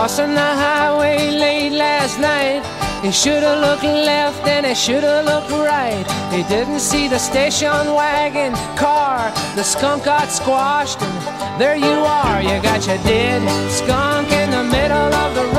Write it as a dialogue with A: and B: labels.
A: crossing the highway late last night. He should've looked left and he should've looked right. He didn't see the station wagon car. The skunk got squashed and there you are. You got your dead skunk in the middle of the road.